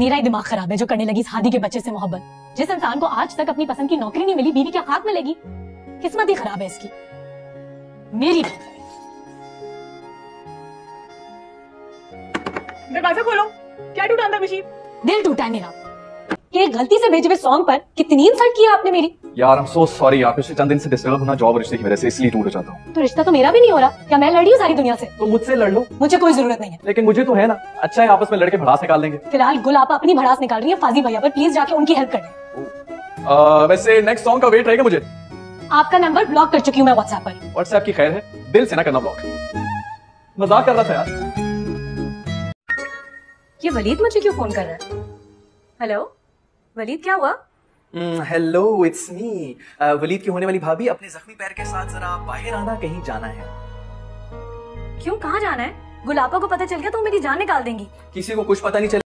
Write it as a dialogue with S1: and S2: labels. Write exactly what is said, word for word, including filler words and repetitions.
S1: मेरा ही दिमाग खराब है जो करने लगी इस हादी के बच्चे से मोहब्बत। जिस इंसान को आज तक अपनी पसंद की नौकरी नहीं मिली, बीवी क्या खाक मिलेगी? किस्मत ही खराब है इसकी। मेरी
S2: दरवाजा खोलो, क्या टूटा अंदर मशीन?
S1: दिल टूटा है मेरा। ये गलती से भेजे हुए सॉन्ग पर कितनी इंसल्ट किया आपने मेरी।
S3: यार आई एम सो सॉरी यार, पिछले चंद दिन से डिस्टर्ब होना जॉब और रिश्ते की वजह से, इसलिए टूट जाता हूँ।
S1: तो रिश्ता तो मेरा भी नहीं हो रहा, क्या मैं लड़ी हूँ सारी दुनिया से?
S3: तो मुझसे लड़ लो।
S1: मुझे कोई जरूरत नहीं है।
S3: लेकिन मुझे तो है ना। अच्छा है आपस में लड़के भड़ास निकाल देंगे।
S1: फिलहाल गुल आप अपनी भड़ास निकाल रही है फाजी भैया पर, प्लीज जाके उनकी हेल्प कर दें।
S3: आ, वैसे नेक्स्ट सॉन्ग का वेट रहेगा मुझे।
S1: आपका नंबर ब्लॉक कर चुकी हूँ मैं व्हाट्सएप पर।
S3: व्हाट्सएप की खैर है, दिल से ना करना ब्लॉक। मजाक कर रहा था यार।
S1: ये वलीद मुझे क्यों फोन कर रहा है? हेलो वलीद, क्या हुआ?
S4: Hello it's me. वलीद की होने वाली भाभी, अपने जख्मी पैर के साथ जरा बाहर आना, कहीं जाना है।
S1: क्यों, कहाँ जाना है? गुलाबा को पता चल गया तो मेरी जान निकाल देंगी।
S4: किसी को कुछ पता नहीं चल